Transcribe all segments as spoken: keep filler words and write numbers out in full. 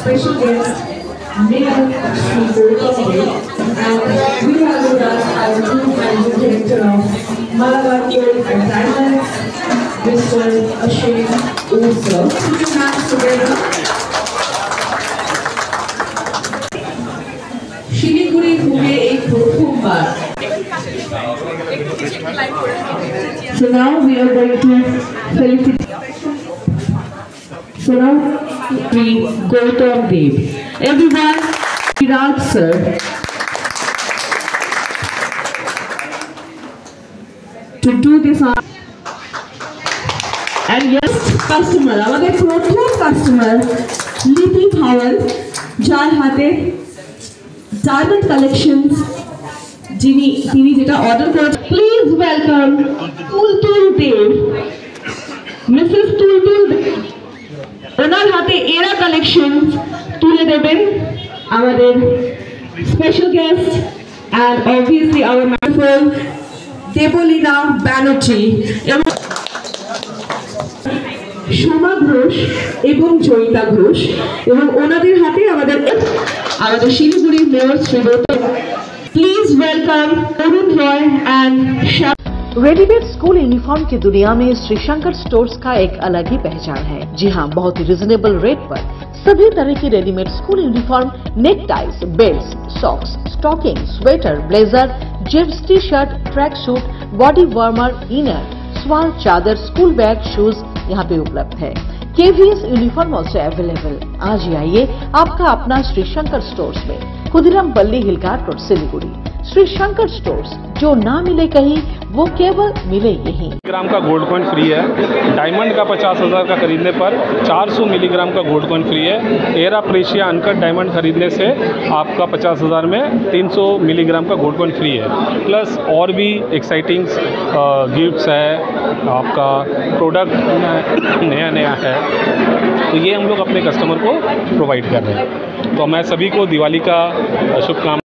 special guest, Neil Sri, and we have with us our new managing director of Malabar Gold and Diamonds, Mister Ashim Ursa. Put your hands together. Siliguri থেকে এই প্রথমবার। So now we are going to felicitate. So now we Gautam Dev. Everyone, Viraj sir. To do this on. And yes, customer, আমাদের প্রথম customer লিপি ভাওয়াল, যার হাতে diamond collections যিনি তিনি যেটা অর্ডার করেছেন। Please welcome Tultul Deb, Mrs Tultul Deb. ওনার হাতে এরা কালেকশনস তুলে দেবেন আমাদের special guest and obviously our madam Debleena Banerjee এবং সোমা ঘোষ এবং জয়িতা ঘোষ, এবং ওনাদের হাতে আমাদের আমাদের Siliguri mayor Shri Goutam. Please welcome Arun Roy and readymade school uniform की दुनिया में श्री शंकर स्टोर्स का एक अलग ही पहचान है। जी हां, बहुत ही रिजनेबल रेट पर सभी तरह की readymade school uniform, neck ties, belt, socks, stocking, sweater, blazer, jeans T shirt, track suit, body warmer, inner, shawl, चादर, स्कूल बैग, शूज यहाँ पे उपलब्ध है। KVS uniform also available. आज ही आइए आपका अपना श्री शंकर स्टोर्स में, खुदीराम पल्ली हिलघाट रोड, सिलीगुड़ी। श्री शंकर स्टोर्स, जो ना मिले कहीं वो केवल मिले यहीं। ग्राम का गोल्ड कॉइन फ्री है। डायमंड का पचास हजार का खरीदने पर चार सौ मिलीग्राम का गोल्ड कॉइन फ्री है। एरा प्रेशिया अनकट डायमंड खरीदने से आपका पचास हजार में तीन सौ मिलीग्राम का गोल्ड कॉइन फ्री है। प्लस और भी एक्साइटिंग गिफ्ट्स है, आपका प्रोडक्ट नया नया है, तो ये हम लोग अपने कस्टमर को प्रोवाइड कर रहे हैं। तो मैं सभी को दिवाली का शुभकामनाएं।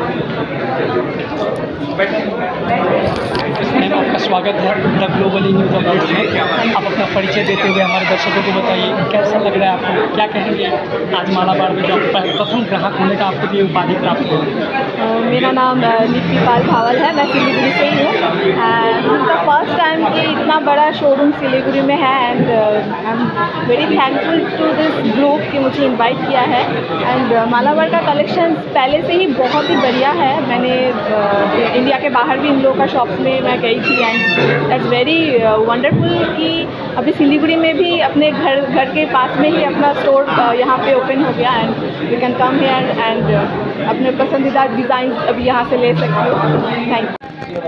मैम, आपका स्वागत है द ग्लोबली न्यूज़ अपडेट्स में। आप अपना परिचय देते हुए हमारे दर्शकों को बताइए कैसा लग रहा है आपको, क्या कहेंगे आज मालाबार में जो प्रथम ग्राहक होने का आपको ये उपाधि प्राप्त हो? मेरा नाम लिपि पाल भावल है, मैं सिलीगुड़ी से ही हूँ। एंड द फर्स्ट टाइम कि इतना बड़ा शोरूम सिलीगुड़ी में है, and I am very thankful to this group कि मुझे इनवाइट किया है। एंड मालाबार का कलेक्शन पहले से ही बहुत ही बढ़िया है। मैंने uh, इंडिया के बाहर भी इन लोगों का शॉप्स में मैं गई थी, एंड दैट्स वेरी वंडरफुल कि अभी सिलीगुड़ी में भी अपने घर घर के पास में ही अपना स्टोर uh, यहाँ पे ओपन हो गया, and you can come here and अपने पसंदीदा डिज़ाइन अभी यहाँ से ले सकते हो। Thank you.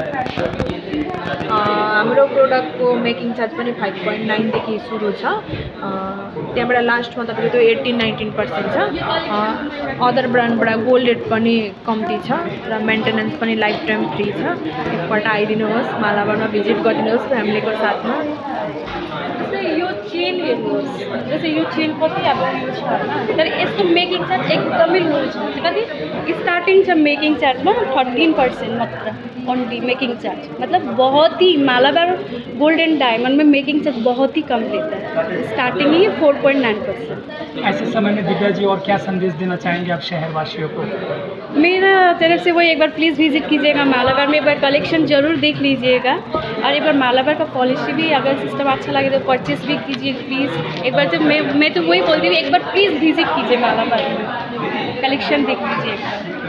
हाम्रो प्रोडक्टको मेकिङ चार्ज पनि फाइभ पोइन्ट नाइनदेखि सुरु छ, त्यहाँबाट लास्टमा तपाईँको त्यो एट्टिन नाइन्टिन पर्सेन्ट छ। अदर ब्रान्डबाट गोल्ड रेट पनि कम्ती छ र मेन्टेनेन्स पनि लाइफ टाइम फ्री छ। एकपल्ट आइदिनुहोस्, मालाबारमा भिजिट गरिदिनुहोस् फ्यामिलीको साथमा। जस्तै यो चेन हेर्नुहोस्, जस्तै यो चेन कति अब यो छ होइन, तर यसको मेकिङ चार्ज एकदमै लो छ। कति स्टार्टिङ छ मेकिङ चार्जमा थर्टिन पर्सेंट मात्र ओनली मेकिंग चार्ज, मतलब बहुत ही मालाबार गोल्ड एंड डायमंड में मेकिंग चार्ज बहुत ही कम लेता है, स्टार्टिंग ही फोर पॉइंट नाइन परसेंट। ऐसे समय में दिव्या जी और क्या संदेश देना चाहेंगे आप शहरवासियों को? मेरा तरफ से वही, एक बार प्लीज़ विजिट कीजिएगा मालाबार में, एक बार कलेक्शन जरूर देख लीजिएगा, और एक बार मालाबार का पॉलिसी भी अगर सिस्टम अच्छा लगे तो परचेस भी कीजिए प्लीज़। एक बार तो मैं मैं तो वही बोलती हूँ, एक बार प्लीज़ विजिट कीजिए मालाबार में, कलेक्शन देख लीजिएगा।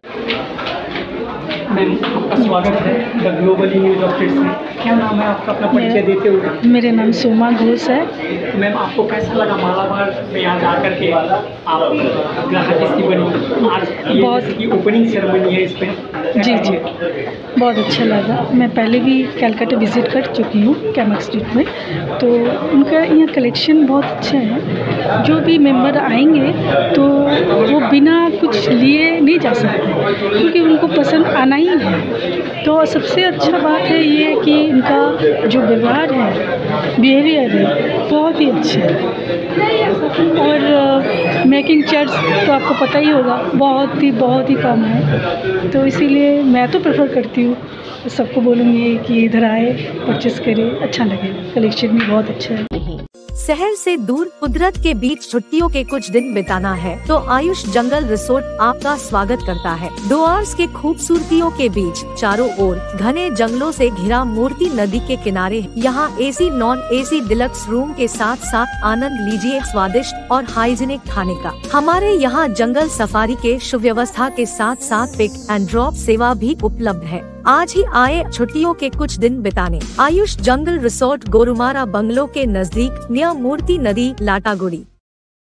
मैम, आपका स्वागत है द ग्लोबली न्यूज़ अपडेट्स में। क्या नाम है आपका, अपना परिचय देते हुए? मेरे नाम सोमा घोष है। मैम, आपको कैसा लगा मालाबार में यहाँ जा कर के आप ग्राहक इसकी बनी? आज बहुत की ओपनिंग सेरेमनी है इस पर। जी जी, बहुत अच्छा लगा। मैं पहले भी कैलकाटा विज़िट कर चुकी हूँ कैमक स्ट्रीट में, तो उनका यहाँ कलेक्शन बहुत अच्छा है। जो भी मेंबर आएंगे तो वो बिना कुछ लिए नहीं जा सकते, क्योंकि उनको पसंद आना ही है। तो सबसे अच्छा बात है ये कि इनका जो व्यवहार है, बिहेवियर है, बहुत ही अच्छा है। और मेकिंग चार्ज तो आपको पता ही होगा, बहुत ही बहुत ही कम है, तो इसीलिए मैं तो प्रेफर करती हूँ, सबको बोलूँगी कि इधर आए, परचेस करें, अच्छा लगेगा। कलेक्शन भी बहुत अच्छा है। शहर से दूर कुदरत के बीच छुट्टियों के कुछ दिन बिताना है तो आयुष जंगल रिसोर्ट आपका स्वागत करता है। डुआर्स के खूबसूरतियों के बीच चारों ओर घने जंगलों से घिरा मूर्ति नदी के किनारे यहाँ AC non AC deluxe room के साथ साथ आनंद लीजिए स्वादिष्ट और हाइजीनिक खाने का। हमारे यहाँ जंगल सफारी के सुव्यवस्था के साथ साथ पिक एंड ड्रॉप सेवा भी उपलब्ध है। आज ही आए छुट्टियों के कुछ दिन बिताने। Ayush jungle resort Gorumara bungalow के नजदीक नियर मूर्ति नदी लाटागुड़ी।